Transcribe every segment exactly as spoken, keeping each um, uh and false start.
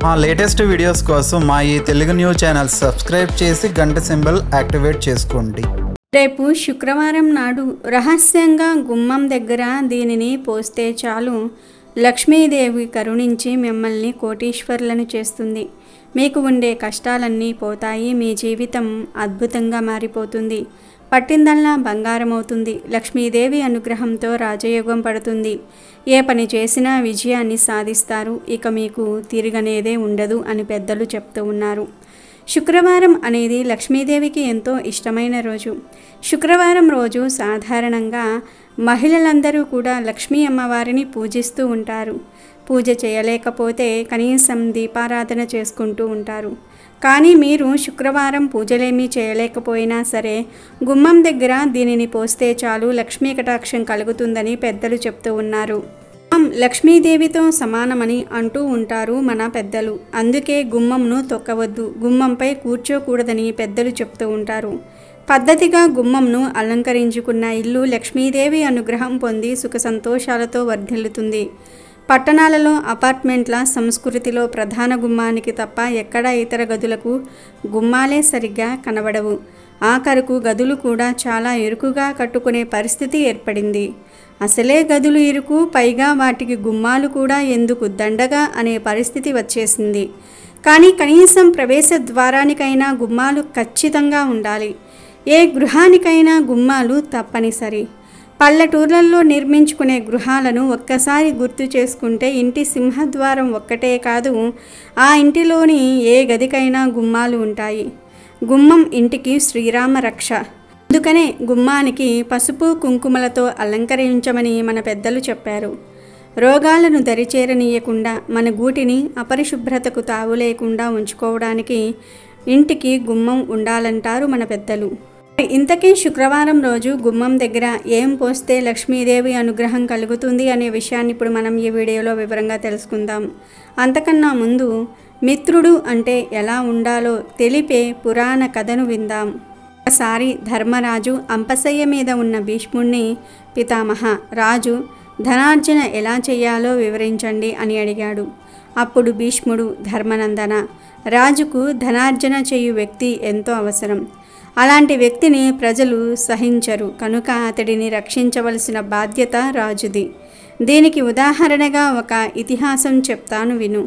మా latest videos కోసం మా ఈ తెలుగు న్యూస్ ఛానల్ సబ్స్క్రైబ్ చేసి గంట సింబల్ యాక్టివేట్ చేసుకోండి. రేపు శుక్రవారం నాడు రహస్యంగా గుమ్మం దగ్గర దీనిని పోస్తే చాలు లక్ష్మీదేవి కరుణించి మిమ్మల్ని కోటీశ్వరులను చేస్తుంది. మీకు ఉండే కష్టాలన్నీ పోతాయి. మీ జీవితం అద్భుతంగా మారిపోతుంది. పట్టిందల్లా బంగారం అవుతుంది. లక్ష్మీదేవి అనుగ్రహంతో రాజయోగం పడుతుంది. ఏ పని చేసినా విజయాన్ని సాధిస్తారు. ఇక మీకు తిరగనేదే ఉండదు అని పెద్దలు చెప్తూ ఉన్నారు. శుక్రవారం అనేది లక్ష్మీదేవికి ఎంతో ఇష్టమైన రోజు. శుక్రవారం రోజు సాధారణంగా మహిళలందరూ కూడా లక్ష్మీ అమ్మవారిని పూజిస్తూ ఉంటారు. పూజ చేయలేకపోతే కనీసం దీపారాధన చేసుకుంటూ ఉంటారు. కానీ మీరు శుక్రవారం పూజలేమీ చేయలేకపోయినా సరే గుమ్మం దగ్గర దీనిని పోస్తే చాలు లక్ష్మీ కటాక్షం కలుగుతుందని పెద్దలు చెప్తూ ఉన్నారు. లక్ష్మీదేవితో సమానమని అంటూ ఉంటారు మన పెద్దలు. అందుకే గుమ్మంను తొక్కవద్దు, గుమ్మంపై కూర్చోకూడదని పెద్దలు చెప్తూ ఉంటారు. పద్ధతిగా గుమ్మంను అలంకరించుకున్న ఇల్లు లక్ష్మీదేవి అనుగ్రహం పొంది సుఖ సంతోషాలతో వర్ధిల్లుతుంది. పట్టణాలలో అపార్ట్మెంట్ల సంస్కృతిలో ప్రధాన గుమ్మానికి తప్ప ఎక్కడ ఇతర గదులకు గుమ్మాలే సరిగ్గా కనబడవు. ఆఖరుకు గదులు కూడా చాలా ఇరుకుగా కట్టుకునే పరిస్థితి ఏర్పడింది. అసలే గదులు ఇరుకు, పైగా వాటికి గుమ్మాలు కూడా ఎందుకు దండగా అనే పరిస్థితి వచ్చేసింది. కానీ కనీసం ప్రవేశ ద్వారానికైనా గుమ్మాలు ఖచ్చితంగా ఉండాలి. ఏ గృహానికైనా గుమ్మాలు తప్పనిసరి. పల్లెటూర్లలో నిర్మించుకునే గృహాలను ఒక్కసారి గుర్తు చేసుకుంటే ఇంటి సింహద్వారం ఒక్కటే కాదు, ఆ ఇంటిలోని ఏ గదికైనా గుమ్మాలు ఉంటాయి. గుమ్మం ఇంటికి శ్రీరామ రక్ష. అందుకనే గుమ్మానికి పసుపు కుంకుమలతో అలంకరించమని మన పెద్దలు చెప్పారు. రోగాలను దరిచేరనీయకుండా మన గూటిని అపరిశుభ్రతకు తావు లేకుండా ఉంచుకోవడానికి ఇంటికి గుమ్మం ఉండాలంటారు మన పెద్దలు. ఇంతకీ శుక్రవారం రోజు గుమ్మం దగ్గర ఏం పోస్తే లక్ష్మీదేవి అనుగ్రహం కలుగుతుంది అనే విషయాన్ని ఇప్పుడు మనం ఈ వీడియోలో వివరంగా తెలుసుకుందాం. అంతకన్నా ముందు మిత్రుడు అంటే ఎలా ఉండాలో తెలిపే పురాణ కథను విందాం. ఒకసారి ధర్మరాజు అంపశయ్య మీద ఉన్న భీష్ముడిని, పితామహ రాజు ధనార్జన ఎలా చేయాలో వివరించండి అని అడిగాడు. అప్పుడు భీష్ముడు, ధర్మనందన, రాజుకు ధనార్జన చేయు వ్యక్తి ఎంతో అవసరం. అలాంటి వ్యక్తిని ప్రజలు సహించరు కనుక అతడిని రక్షించవలసిన బాధ్యత రాజుది. దీనికి ఉదాహరణగా ఒక ఇతిహాసం చెప్తాను విను.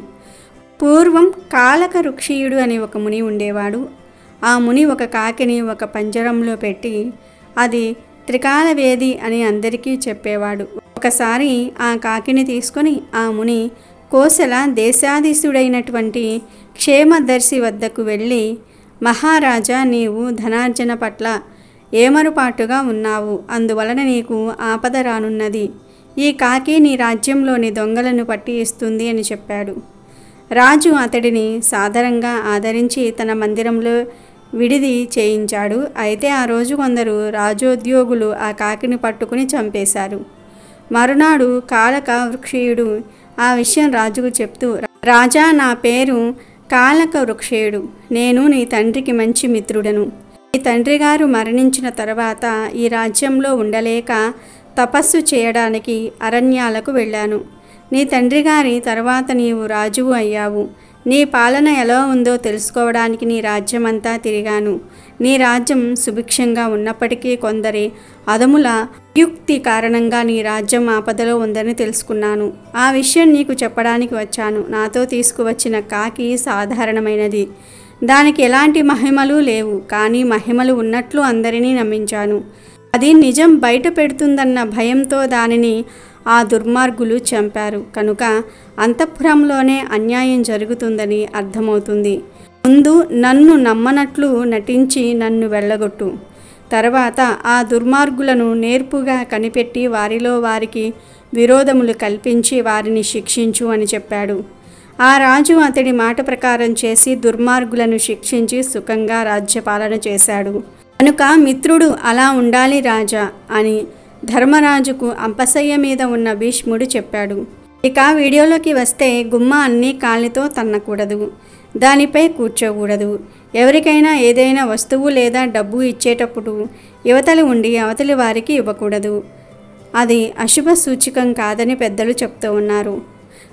పూర్వం కాలక రుక్షీయుడు అనే ఒక ముని ఉండేవాడు. ఆ ముని ఒక కాకిని ఒక పంజరంలో పెట్టి అది త్రికాలవేది అని అందరికీ చెప్పేవాడు. ఒకసారి ఆ కాకిని తీసుకొని ఆ ముని కోసల దేశాధీశుడైనటువంటి క్షేమదర్శి వద్దకు వెళ్ళి, మహారాజా, నీవు ధనార్జన పట్ల ఏమరుపాటుగా ఉన్నావు, అందువలన నీకు ఆపద రానున్నది. ఈ కాకి నీ రాజ్యంలోని దొంగలను పట్టి ఇస్తుంది అని చెప్పాడు. రాజు అతడిని సాదరంగా ఆదరించి తన మందిరంలో విడిది చేయించాడు. అయితే ఆ రోజు కొందరు రాజోద్యోగులు ఆ కాకిని పట్టుకుని చంపేశారు. మరునాడు కాలక వృక్షీయుడు ఆ విషయం రాజుకు చెప్తూ, రాజా, నా పేరు కాలక వృక్షేయుడు. నేను నీ తండ్రికి మంచి మిత్రుడను. నీ తండ్రి గారు మరణించిన తర్వాత ఈ రాజ్యంలో ఉండలేక తపస్సు చేయడానికి అరణ్యాలకు వెళ్ళాను. నీ తండ్రి గారి తర్వాత నీవు రాజువు అయ్యావు. నీ పాలన ఎలా ఉందో తెలుసుకోవడానికి నీ రాజ్యమంతా తిరిగాను. నీ రాజ్యం సుభిక్షంగా ఉన్నప్పటికీ కొందరి అదముల యుక్తి కారణంగా నీ రాజ్యం ఆపదలో ఉందని తెలుసుకున్నాను. ఆ విషయం నీకు చెప్పడానికి వచ్చాను. నాతో తీసుకువచ్చిన కాకి సాధారణమైనది. దానికి ఎలాంటి మహిమలు లేవు. కానీ మహిమలు ఉన్నట్లు అందరినీ నమ్మించాను. అది నిజం బయట పెడుతుందన్న భయంతో దానిని ఆ దుర్మార్గులు చంపారు. కనుక అంతఃపురంలోనే అన్యాయం జరుగుతుందని అర్థమవుతుంది. ముందు నన్ను నమ్మనట్లు నటించి నన్ను వెళ్ళగొట్టు. తర్వాత ఆ దుర్మార్గులను నేర్పుగా కనిపెట్టి వారిలో వారికి విరోధములు కల్పించి వారిని శిక్షించు అని చెప్పాడు. ఆ రాజు అతడి మాట ప్రకారం చేసి దుర్మార్గులను శిక్షించి సుఖంగా రాజ్యపాలన చేశాడు. కనుక మిత్రుడు అలా ఉండాలి రాజా అని ధర్మరాజుకు అంపశయ్య మీద ఉన్న భీష్ముడు చెప్పాడు. ఇక వీడియోలోకి వస్తే గుమ్మాన్ని కాలితో తన్నకూడదు, దానిపై కూర్చోకూడదు. ఎవరికైనా ఏదైనా వస్తువు లేదా డబ్బు ఇచ్చేటప్పుడు యువతలు ఉండి అవతలి వారికి ఇవ్వకూడదు. అది అశుభ సూచకం కాదని పెద్దలు చెప్తూ ఉన్నారు.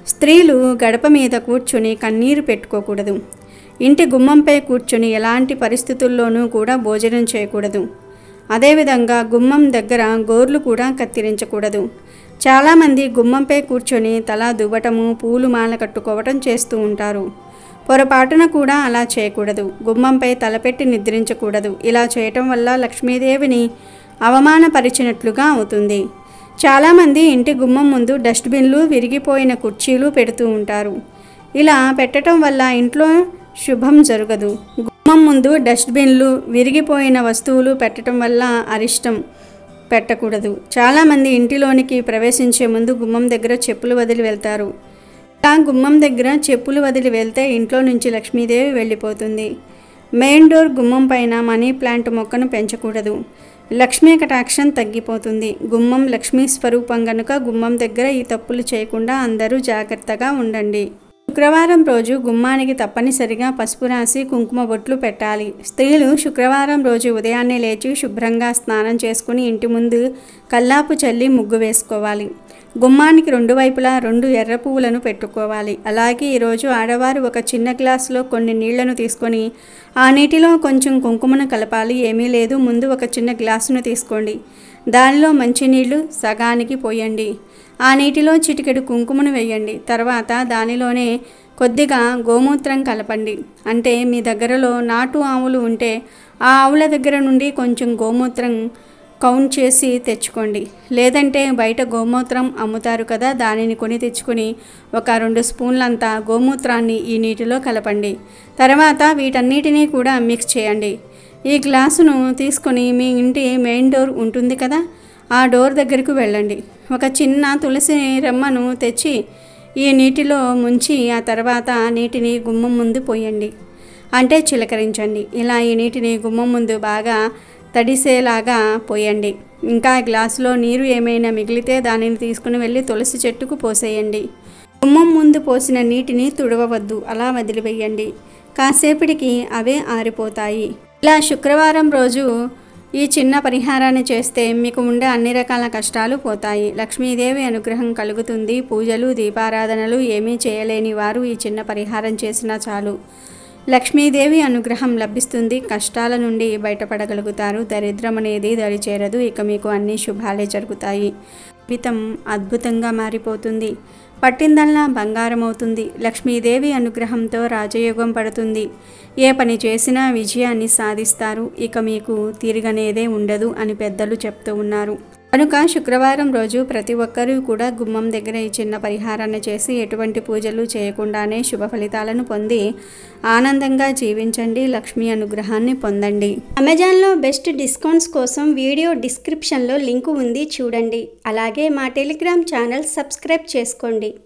స్త్రీలు గడప మీద కూర్చొని కన్నీరు పెట్టుకోకూడదు. ఇంటి గుమ్మంపై కూర్చొని ఎలాంటి పరిస్థితుల్లోనూ కూడా భోజనం చేయకూడదు. అదేవిధంగా గుమ్మం దగ్గర గోర్లు కూడా కత్తిరించకూడదు. చాలామంది గుమ్మంపై కూర్చొని తల దువ్వటము, పూలు మాల కట్టుకోవటం చేస్తూ ఉంటారు. పొరపాటున కూడా అలా చేయకూడదు. గుమ్మంపై తలపెట్టి నిద్రించకూడదు. ఇలా చేయటం వల్ల లక్ష్మీదేవిని అవమానపరిచినట్లుగా అవుతుంది. చాలామంది ఇంటి గుమ్మం ముందు డస్ట్బిన్లు, విరిగిపోయిన కుర్చీలు పెడుతూ ఉంటారు. ఇలా పెట్టడం వల్ల ఇంట్లో శుభం జరగదు. గుమ్మం ముందు డస్ట్బిన్లు, విరిగిపోయిన వస్తువులు పెట్టడం వల్ల అరిష్టం పెట్టకూడదు. చాలామంది ఇంటిలోనికి ప్రవేశించే ముందు గుమ్మం దగ్గర చెప్పులు వదిలి వెళ్తారు. ఇలా గుమ్మం దగ్గర చెప్పులు వదిలి వెళ్తే ఇంట్లో నుంచి లక్ష్మీదేవి వెళ్ళిపోతుంది. మెయిన్ డోర్ గుమ్మం పైన మనీ ప్లాంట్ మొక్కను పెంచకూడదు. లక్ష్మీ కటాక్షం తగ్గిపోతుంది. గుమ్మం లక్ష్మీ స్వరూపం గనుక గుమ్మం దగ్గర ఈ తప్పులు చేయకుండా అందరూ జాగ్రత్తగా ఉండండి. శుక్రవారం రోజు గుమ్మానికి తప్పనిసరిగా పసుపు రాసి కుంకుమ బొట్లు పెట్టాలి. స్త్రీలు శుక్రవారం రోజు ఉదయాన్నే లేచి శుభ్రంగా స్నానం చేసుకుని ఇంటి ముందు కల్లాపు చల్లి ముగ్గు వేసుకోవాలి. గుమ్మానికి రెండు వైపులా రెండు ఎర్ర పువ్వులను పెట్టుకోవాలి. అలాగే ఈరోజు ఆడవారు ఒక చిన్న గ్లాసులో కొన్ని నీళ్లను తీసుకొని ఆ నీటిలో కొంచెం కుంకుమను కలపాలి. ఏమీ లేదు, ముందు ఒక చిన్న గ్లాసును తీసుకోండి. దానిలో మంచినీళ్లు సగానికి పోయండి. ఆ నీటిలో చిటికెడు కుంకుమను వేయండి. తర్వాత దానిలోనే కొద్దిగా గోమూత్రం కలపండి. అంటే మీ దగ్గరలో నాటు ఆవులు ఉంటే ఆ ఆవుల దగ్గర నుండి కొంచెం గోమూత్రం కౌంట్ చేసి తెచ్చుకోండి. లేదంటే బయట గోమూత్రం అమ్ముతారు కదా, దానిని కొని తెచ్చుకొని ఒక రెండు స్పూన్లంతా గోమూత్రాన్ని ఈ నీటిలో కలపండి. తర్వాత వీటన్నిటినీ కూడా మిక్స్ చేయండి. ఈ గ్లాసును తీసుకొని మీ ఇంటి మెయిన్ డోర్ ఉంటుంది కదా, ఆ డోర్ దగ్గరకు వెళ్ళండి. ఒక చిన్న తులసి రెమ్మను తెచ్చి ఈ నీటిలో ముంచి ఆ తర్వాత నీటిని గుమ్మం ముందు పోయండి. అంటే చిలకరించండి. ఇలా ఈ నీటిని గుమ్మం ముందు బాగా తడిసేలాగా పోయండి. ఇంకా గ్లాసులో నీరు ఏమైనా మిగిలితే దానిని తీసుకుని వెళ్ళి తులసి చెట్టుకు పోసేయండి. గుమ్మం ముందు పోసిన నీటిని తుడవవద్దు, అలా వదిలివేయండి. కాసేపటికి అవే ఆరిపోతాయి. ఇలా శుక్రవారం రోజు ఈ చిన్న పరిహారాన్ని చేస్తే మీకు ఉండే అన్ని రకాల కష్టాలు పోతాయి. లక్ష్మీదేవి అనుగ్రహం కలుగుతుంది. పూజలు, దీపారాధనలు ఏమీ చేయలేని వారు ఈ చిన్న పరిహారం చేసినా చాలు. లక్ష్మీదేవి అనుగ్రహం లభిస్తుంది. కష్టాల నుండి బయటపడగలుగుతారు. దరిద్రం అనేది దరి చేరదు. ఇక మీకు అన్ని శుభాలే జరుగుతాయి. జీవితం అద్భుతంగా మారిపోతుంది. పట్టిందల్లా బంగారం అవుతుంది. లక్ష్మీదేవి అనుగ్రహంతో రాజయోగం పడుతుంది. ఏ పని చేసినా విజయాన్ని సాధిస్తారు. ఇక మీకు తిరగనేదే ఉండదు అని పెద్దలు చెప్తూ ఉన్నారు. కనుక శుక్రవారం రోజు ప్రతి ఒక్కరూ కూడా గుమ్మం దగ్గర ఈ చిన్న పరిహారాన్ని చేసి ఎటువంటి పూజలు చేయకుండానే శుభ ఫలితాలను పొంది ఆనందంగా జీవించండి. లక్ష్మీ అనుగ్రహాన్ని పొందండి. అమెజాన్లో బెస్ట్ డిస్కౌంట్స్ కోసం వీడియో డిస్క్రిప్షన్లో లింకు ఉంది, చూడండి. అలాగే మా టెలిగ్రామ్ ఛానల్ సబ్స్క్రైబ్ చేసుకోండి.